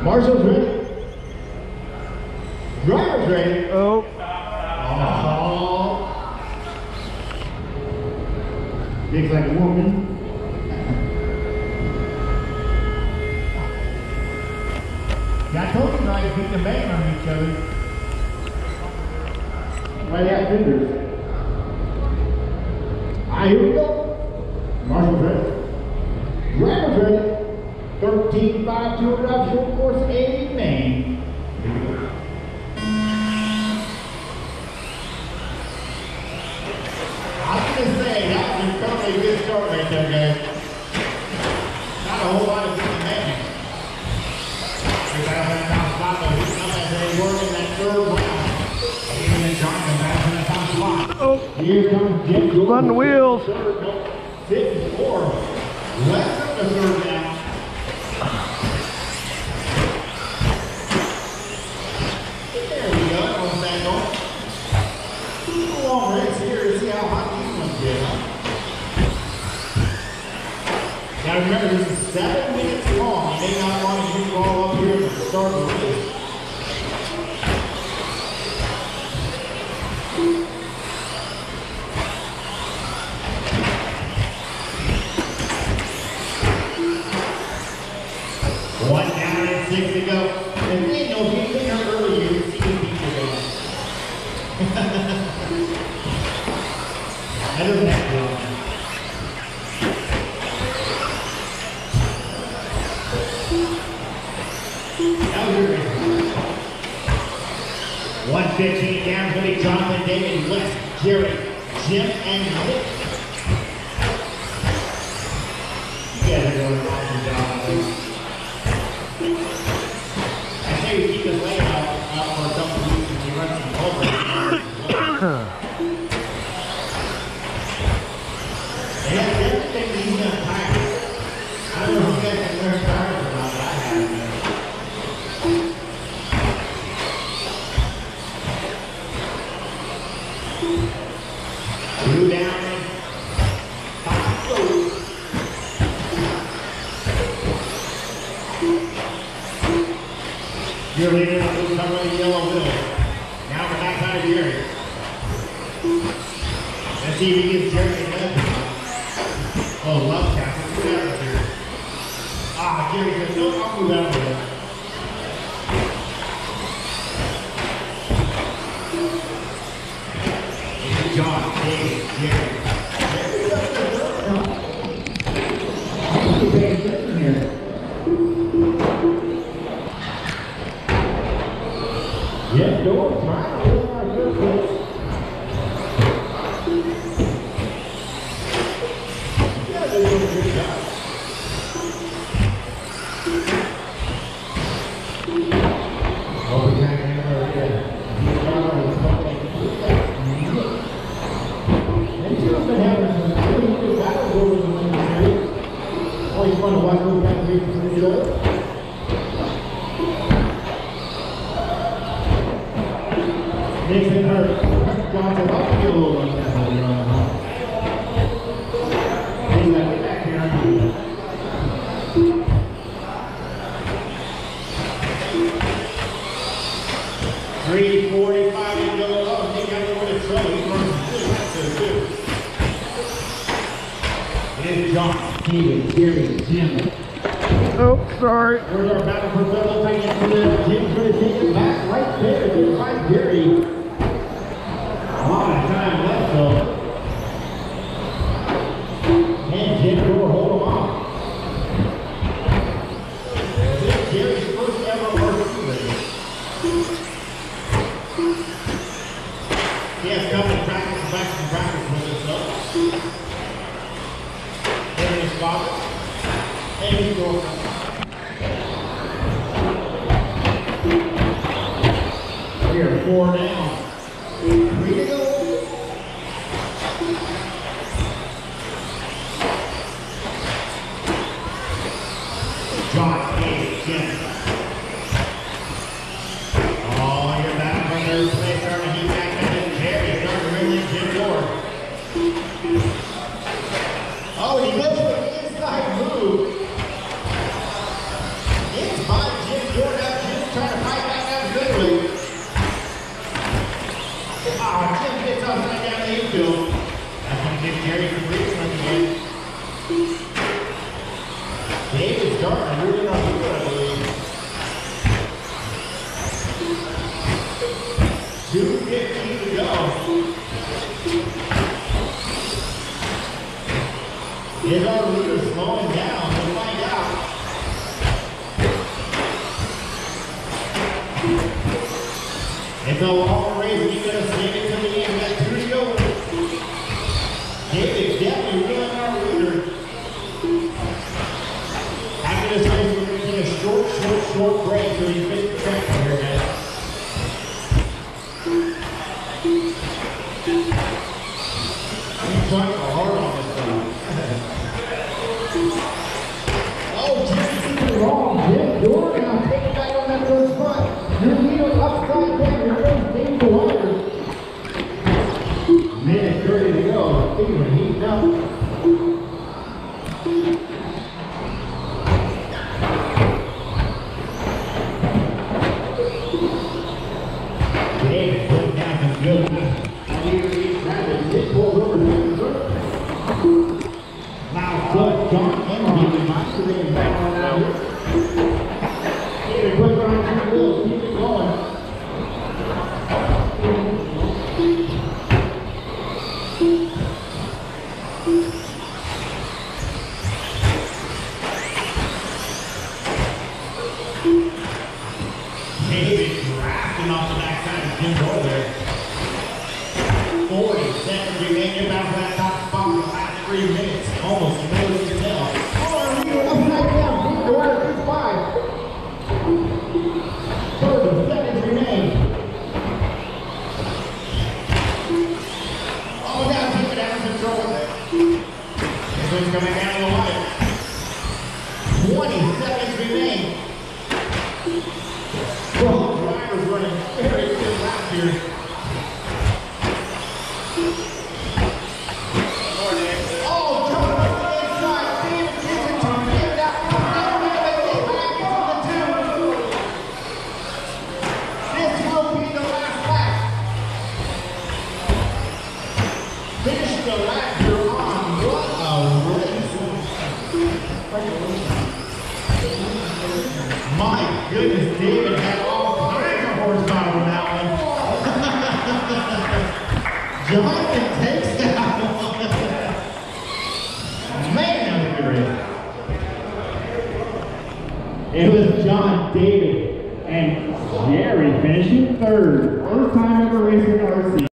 Marshall's ready. Driver's ready. Oh. Looks like a woman. I told you not to keep the bang on each other. Why they have fingers? Alright, here we go. Marshall's ready. Driver's ready. 13.5 200 short course 80 main. I was going to say, that was probably a good start right there, guys. Not a whole lot of good main. We've got a top spot, but he's not as they work in that third round. Even in Johnson, back in the top spot. Oh. Here comes Jim. Run the wheels. 54. Left of the third now. There we go. On that going. A long race here to see how hot these ones get, huh? Now remember, this is 7 minutes long. You may not want to move all up here at the start of the race. One down and 6 to go. And then, you know, if you think early, you can see the people there. That doesn't have to go. That was your race. 115 down, going to be Jonathan, David, Wes, Jerry, Jim, and Nick. You guys are doing an awesome job. I say we keep this layout up for a couple of weeks and we run some over. They have everything that he's done tires. I don't know if you guys can wear tires or not, but I have. Two down and 5 goes. Your leader will come with a yellow wheel. Now the backside of Jerry. Let's see if he gets Jerry left. Oh, love tackle. Get out of here. Ah, Jerry says, no, I'll move out of here. It's John, Dave, Jerry. Yes, door, try to hold our surface. Yeah, they're doing a good job. Oh, we can't get over here. And Jim's been having some really good battles over the winter series. Always fun to watch those guys beat each other. Nixon hurt. Johnson up to get a little on that one. He's like, get back here. 3:45 to go. Oh, he got over the trouble. He's running 2. It is John, Steven, Jerry, Jim. Oh, sorry. Where's our battle for double taking it to the Jim's going to take it back right there. Good fight, Jerry. A lot of time left though. And Jim Door hold him off. This is Jerry's first ever RC race. He has come to practice, back to practice with us though. There is Father. And he's going. We are 4 down. 3 to go. John, Dave, Jim. Oh, you're back from third place, starting to heat back up in Jerry, starting to really Jim Door. Oh, he goes for the inside move. It's by Jim Door. 2:15 to go. Is our leader slowing down? We'll find out. It's a long race. He's going to sneak it to the end. Got 2 to go. David's definitely really our leader. After this race, we're going to take a short break so he fits the track here, guys. He's trying so hard on this thing. Oh, Jim's super wrong. Jim, you're going to take it back on that first spot. Your leader upside down. Your first game to water. Minute 30 to go. Things are heating up. David putting down some good work. He's trying to get pulled over to the circle. Now, good John Henry reminds you they back on out here. David, put it on 2 wheels. Keep it going. David drafting off the backside of Jim's over there. 40 seconds remaining. About for that top spot for the last 3 minutes. Almost no way to tell. Oh, we're upside down. Deep to water 2-5. 30 seconds remain. Oh, we gotta keep it out of control with it. This one's coming down the line. 20 seconds remain. Both drivers running very good lap here. Oh, jumping up the inside. David gets it to him. That comes down. They get back into the 2. This will be the last lap. Finish the lap you're on. What a race. My goodness, David had all kinds of horsepower on that one. Jonathan takes that one. Man, that was a good race. It was John, David, and Jerry finishing 3rd. First time ever racing RC.